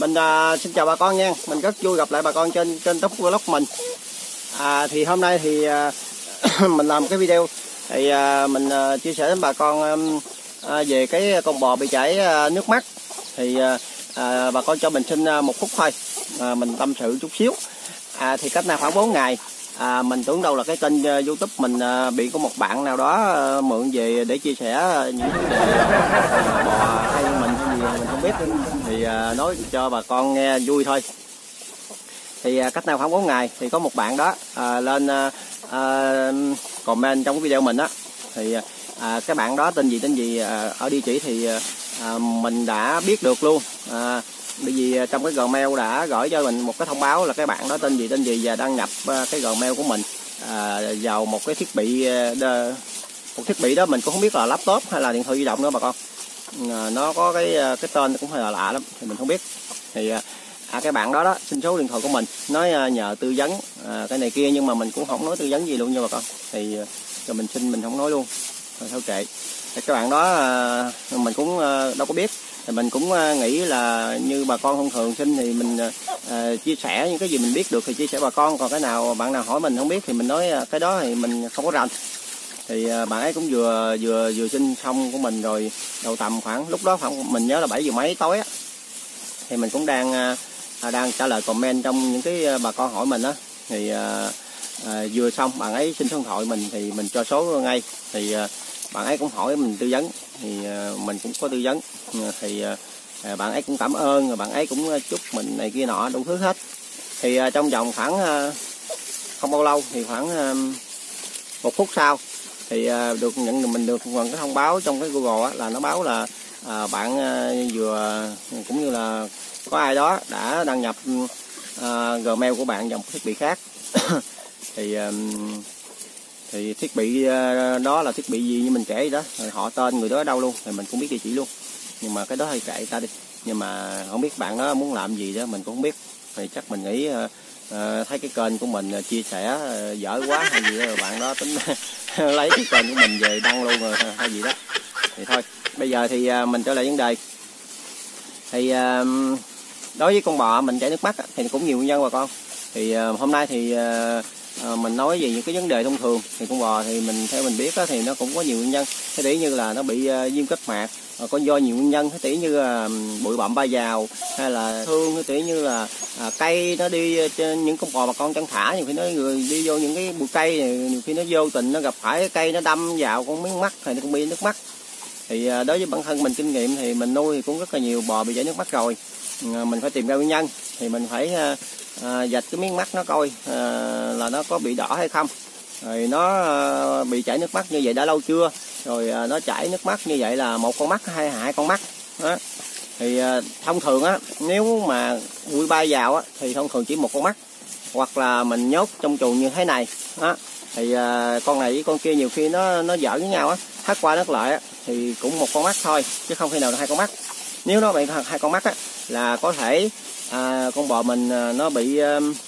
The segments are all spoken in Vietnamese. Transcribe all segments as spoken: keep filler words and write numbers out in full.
Mình à, xin chào bà con nha. Mình rất vui gặp lại bà con trên trên top vlog mình. À, thì hôm nay thì à, mình làm cái video thì à, mình à, chia sẻ với bà con à, về cái con bò bị chảy à, nước mắt. Thì à, à, bà con cho mình xin à, một phút thôi, à, mình tâm sự chút xíu. À, thì cách này khoảng bốn ngày. À, mình tưởng đâu là cái kênh uh, YouTube mình uh, bị có một bạn nào đó uh, mượn về để chia sẻ uh, những vấn đề uh, bò hay mình hay gì mình không biết, thì uh, nói cho bà con nghe vui thôi. Thì uh, cách nào khoảng bốn ngày thì có một bạn đó uh, lên uh, uh, comment trong cái video mình á, thì uh, cái bạn đó tên gì tên gì uh, ở địa chỉ thì uh, mình đã biết được luôn. Uh, Bởi vì trong cái Gmail đã gửi cho mình một cái thông báo là cái bạn đó tên gì tên gì và đăng nhập cái Gmail của mình à, vào một cái thiết bị một thiết bị đó mình cũng không biết là laptop hay là điện thoại di động nữa bà con. À, nó có cái cái tên cũng hơi là lạ lắm thì mình không biết. Thì à, cái bạn đó đó xin số điện thoại của mình, nói nhờ tư vấn à, cái này kia, nhưng mà mình cũng không nói tư vấn gì luôn nha bà con. Thì cho mình xin mình không nói luôn, thôi thôi kệ. Thì các bạn đó à, mình cũng đâu có biết. Thì mình cũng nghĩ là như bà con thông thường xin thì mình uh, chia sẻ những cái gì mình biết được thì chia sẻ bà con, còn cái nào bạn nào hỏi mình không biết thì mình nói cái đó thì mình không có rành. Thì uh, bạn ấy cũng vừa vừa vừa xin xong của mình rồi, đầu tầm khoảng lúc đó khoảng mình nhớ là bảy giờ mấy tối á, thì mình cũng đang uh, đang trả lời comment trong những cái bà con hỏi mình á. Thì uh, uh, vừa xong bạn ấy xin số điện thoại mình thì mình cho số ngay. Thì uh, bạn ấy cũng hỏi mình tư vấn thì uh, mình cũng có tư vấn. Thì uh, bạn ấy cũng cảm ơn, rồi bạn ấy cũng chúc mình này kia nọ đủ thứ hết. Thì uh, trong vòng khoảng uh, không bao lâu thì khoảng uh, một phút sau thì uh, được nhận mình được một cái thông báo trong cái Google á, là nó báo là uh, bạn uh, vừa cũng như là có ai đó đã đăng nhập uh, Gmail của bạn vào một thiết bị khác. Thì uh, thì thiết bị đó là thiết bị gì như mình kể đó, rồi họ tên người đó ở đâu luôn thì mình cũng biết địa chỉ luôn. Nhưng mà cái đó hơi kệ ta đi, nhưng mà không biết bạn đó muốn làm gì đó mình cũng không biết. Thì chắc mình nghĩ uh, thấy cái kênh của mình chia sẻ uh, dở quá hay gì đó, rồi bạn đó tính lấy cái kênh của mình về đăng luôn rồi hay gì đó. Thì thôi bây giờ thì uh, mình trở lại vấn đề. Thì uh, đối với con bò mình chảy nước mắt thì cũng nhiều nguyên nhân bà con. Thì uh, hôm nay thì uh, À, mình nói về những cái vấn đề thông thường. Thì con bò thì mình theo mình biết á, thì nó cũng có nhiều nguyên nhân. Thế tỷ như là nó bị uh, viêm kết mạc, uh, có do nhiều nguyên nhân. Thế tỷ như uh, bụi bặm ba vào, hay là thương. Thế tỷ như là uh, cây nó đi trên những con bò bà con chăn thả, nhiều khi nó người đi vô những cái bụi cây này, nhiều khi nó vô tình nó gặp phải cái cây nó đâm vào con miếng mắt thì nó cũng bị nước mắt. Thì uh, đối với bản thân mình kinh nghiệm thì mình nuôi thì cũng rất là nhiều bò bị chảy nước mắt rồi. Uh, mình phải tìm ra nguyên nhân thì mình phải uh, À, dạch cái miếng mắt nó coi à, là nó có bị đỏ hay không, rồi nó à, bị chảy nước mắt như vậy đã lâu chưa, rồi à, nó chảy nước mắt như vậy là một con mắt hay hai con mắt đó. Thì à, thông thường á, nếu mà bụi bay vào á thì thông thường chỉ một con mắt, hoặc là mình nhốt trong chuồng như thế này đó, thì à, con này với con kia nhiều khi nó nó giỡn với nhau á, hất qua hất lại á, thì cũng một con mắt thôi chứ không khi nào là hai con mắt. Nếu nó bị hai con mắt á là có thể à, con bò mình à, nó bị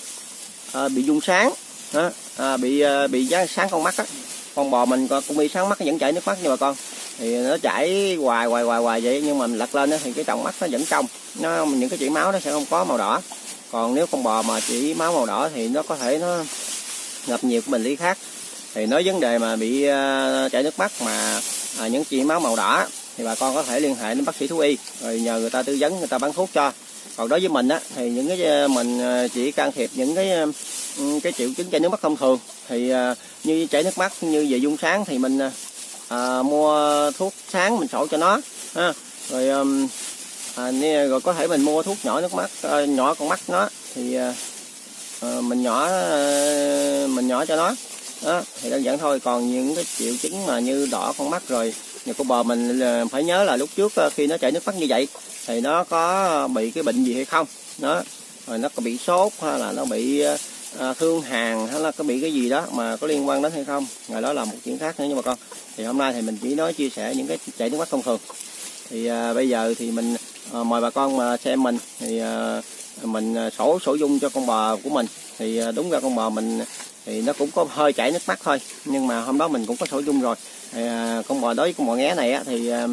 à, bị dung sáng đó, à, bị à, bị sáng con mắt á. Con bò mình cũng bị sáng mắt vẫn chảy nước mắt nha bà con. Thì nó chảy hoài hoài hoài hoài vậy, nhưng mà mình lật lên đó, thì cái tròng mắt nó vẫn trong, nó những cái chỉ máu nó sẽ không có màu đỏ. Còn nếu con bò mà chỉ máu màu đỏ thì nó có thể nó gặp nhiều cái bệnh lý khác. Thì nói vấn đề mà bị uh, chảy nước mắt mà uh, những chỉ máu màu đỏ thì bà con có thể liên hệ đến bác sĩ thú y rồi nhờ người ta tư vấn, người ta bán thuốc cho. Còn đối với mình á thì những cái mình chỉ can thiệp những cái cái triệu chứng chảy nước mắt thông thường. Thì uh, như chảy nước mắt như về dung sáng thì mình uh, mua thuốc sáng mình sổ cho nó ha. Rồi um, à, rồi có thể mình mua thuốc nhỏ nước mắt uh, nhỏ con mắt nó thì uh, mình nhỏ uh, mình nhỏ cho nó đó, thì đơn giản thôi. Còn những cái triệu chứng mà như đỏ con mắt rồi nhiều con bò mình phải nhớ là lúc trước khi nó chảy nước mắt như vậy thì nó có bị cái bệnh gì hay không đó, rồi nó có bị sốt hay là nó bị uh, thương hàn hay là có bị cái gì đó mà có liên quan đến hay không, rồi đó là một chuyện khác nữa nha bà con. Thì hôm nay thì mình chỉ nói chia sẻ những cái chảy nước mắt thông thường. Thì uh, bây giờ thì mình uh, mời bà con mà xem mình thì uh, mình sổ sổ dung cho con bò của mình. Thì uh, đúng ra con bò mình thì nó cũng có hơi chảy nước mắt thôi, nhưng mà hôm đó mình cũng có sổ dung rồi. Thì, uh, con bò đối với con bò nghé này á, thì uh,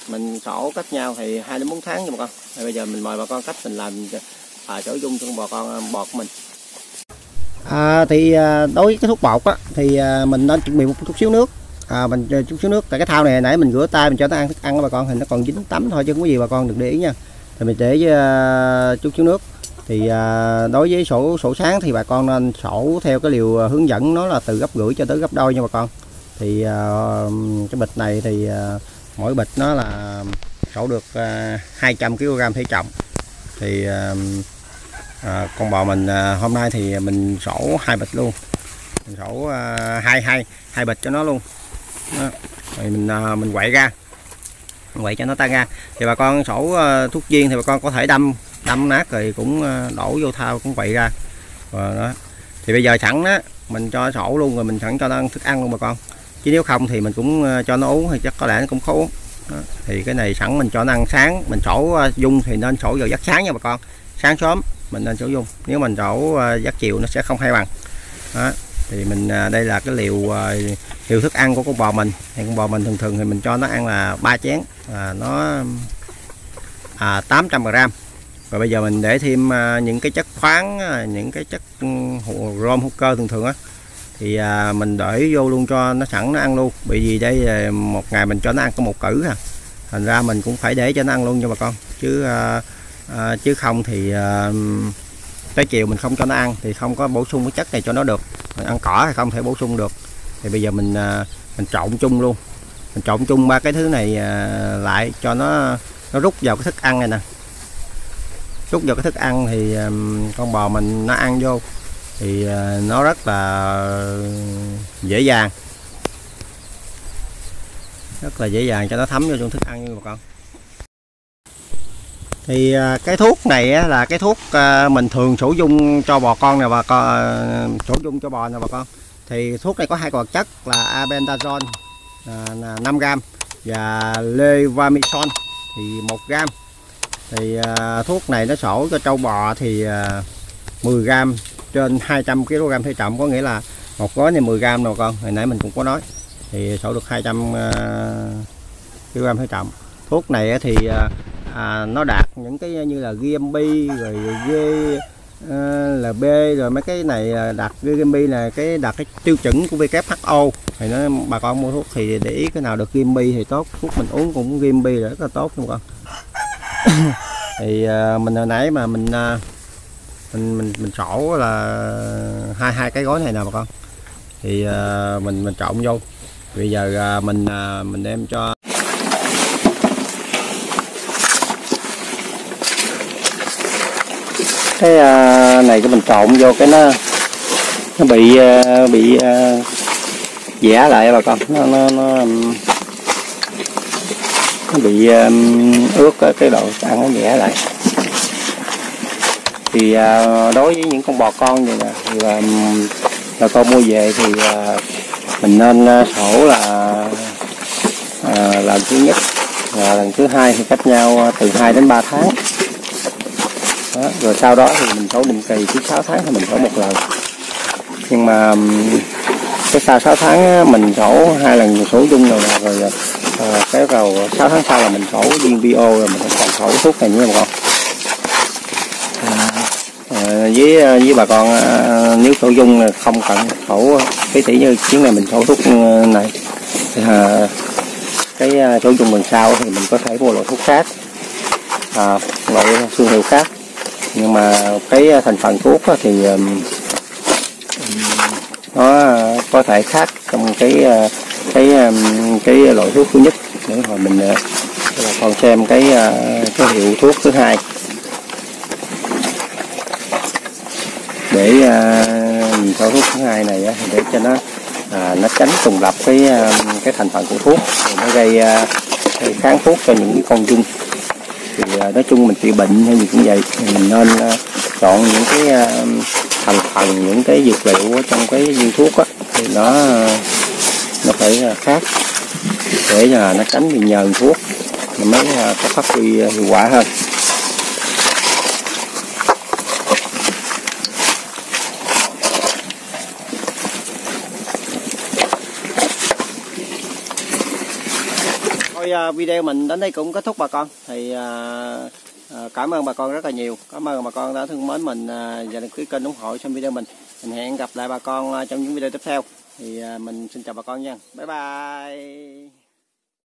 mình sổ cách nhau thì hai đến bốn tháng nha bà con. Thì bây giờ mình mời bà con cách mình làm à, chỗ dung cho bà con bột của mình. À, thì đối với cái thuốc bột á, thì mình nên chuẩn bị một chút xíu nước. À, mình chút xíu nước tại cái thau này nãy mình rửa tay mình cho nó ăn thức ăn đó bà con, thì nó còn dính tắm thôi chứ không có gì bà con được để ý nha. Thì mình để với uh, chút xíu nước. Thì uh, đối với sổ sổ sáng thì bà con nên sổ theo cái liều hướng dẫn, nó là từ gấp rưỡi cho tới gấp đôi nha bà con. Thì uh, cái bịch này thì uh, mỗi bịch nó là sổ được uh, hai trăm ki lô gam thể trọng. Thì uh, uh, con bò mình uh, hôm nay thì mình sổ hai bịch luôn, mình sổ uh, hai hai hai bịch cho nó luôn. Đó. Rồi mình uh, mình quậy ra, mình quậy cho nó tan ra. Thì bà con sổ uh, thuốc viên thì bà con có thể đâm đâm nát rồi cũng uh, đổ vô thau cũng quậy ra. Và đó. Thì bây giờ sẵn đó mình cho sổ luôn, rồi mình sẵn cho nó ăn thức ăn luôn bà con. Chứ nếu không thì mình cũng uh, cho nó uống thì chắc có lẽ nó cũng khó uống. Đó. Thì cái này sẵn mình cho nó ăn sáng, mình sổ uh, dung thì nên sổ vào giấc sáng nha bà con. Sáng sớm mình nên sổ dung, nếu mình sổ uh, giấc chiều nó sẽ không hay bằng. Đó. Thì mình uh, đây là cái liều uh, liều thức ăn của con bò mình. Thì con bò mình thường thường thì mình cho nó ăn là ba chén, à, nó à, tám trăm gram. Rồi bây giờ mình để thêm uh, những cái chất khoáng, uh, những cái chất um, rom hữu cơ thường thường á, thì uh, mình để vô luôn cho nó sẵn nó ăn luôn. Bởi vì đây uh, một ngày mình cho nó ăn có một cử à, thành ra mình cũng phải để cho nó ăn luôn nha bà con. Chứ uh, uh, chứ không thì uh, tới chiều mình không cho nó ăn thì không có bổ sung cái chất này cho nó được. Mình ăn cỏ thì không thể bổ sung được. Thì bây giờ mình uh, mình trộn chung luôn, mình trộn chung ba cái thứ này uh, lại cho nó nó rút vào cái thức ăn này nè. Rút vào cái thức ăn thì um, con bò mình nó ăn vô thì uh, nó rất là dễ dàng, rất là dễ dàng cho nó thấm vô trong thức ăn như bà con. Thì uh, cái thuốc này á, là cái thuốc uh, mình thường sổ dung cho bò con nè bà con, uh, sổ dung cho bò nè bà con. Thì thuốc này có hai hoạt chất là albendazole uh, năm gram và levamisole thì một gram. Thì uh, thuốc này nó sổ cho trâu bò thì uh, mười gram trên hai trăm ki lô gam thể trọng, có nghĩa là một gói này mười gram rồi con. Hồi nãy mình cũng có nói thì sổ được hai trăm ki lô gam thể trọng. Thuốc này thì uh, à, nó đạt những cái như là giê em pê rồi G là B rồi mấy cái này đạt giê em pê là cái đạt cái tiêu chuẩn của vê kép hát o. Thì nó bà con mua thuốc thì để ý cái nào được giê em pê thì tốt, thuốc mình uống cũng giê em pê rất là tốt luôn con. Thì uh, mình hồi nãy mà mình uh, mình mình mình sổ là hai hai cái gói này nè bà con. Thì uh, mình mình trộn vô. Bây giờ uh, mình uh, mình đem cho cái uh, này cái mình trộn vô cái nó nó bị uh, bị uh, vẽ lại bà con, nó nó nó, nó bị um, ướt cái độ ăn nó vẽ lại. Thì uh, đối với những con bò con vậy nè thì là, là con mua về thì uh, mình nên uh, sổ là uh, lần thứ nhất và lần thứ hai thì cách nhau uh, từ hai đến ba tháng. Đó, rồi sau đó thì mình sổ định kỳ, cứ sáu tháng thì mình sổ một lần. Nhưng mà cái sau sáu tháng mình sổ hai lần sổ dung rồi, rồi à, cái đầu sáu tháng sau là mình sổ viên bê o, rồi mình còn sổ thuốc này nha bà con. À, với với bà con à, nếu sổ dung là không cần sổ cái tỷ như chuyến này mình sổ thuốc này thì, à, cái sổ dung lần sau thì mình có thể mua loại thuốc khác, à, loại thương hiệu khác. Nhưng mà cái thành phần thuốc thì nó có thể khác trong cái cái cái loại thuốc thứ nhất. Để hồi mình còn xem cái cái hiệu thuốc thứ hai để mình cho thuốc thứ hai này để cho nó à, nó tránh trùng lập cái cái thành phần của thuốc, rồi nó gây, gây kháng thuốc cho những cái con dung. Thì nói chung mình trị bệnh hay gì cũng vậy, mình nên chọn những cái thành phần, những cái dược liệu ở trong cái viên thuốc á, thì nó nó phải khác để là nó tránh bị nhờn thuốc, mình mới có phát huy hiệu quả hơn. Thôi thôi à, video mình đến đây cũng kết thúc bà con. Thì à, à, cảm ơn bà con rất là nhiều. Cảm ơn bà con đã thương mến mình à, và đăng ký kênh ủng hộ trong video mình. Mình hẹn gặp lại bà con trong những video tiếp theo. Thì à, mình xin chào bà con nha. Bye bye.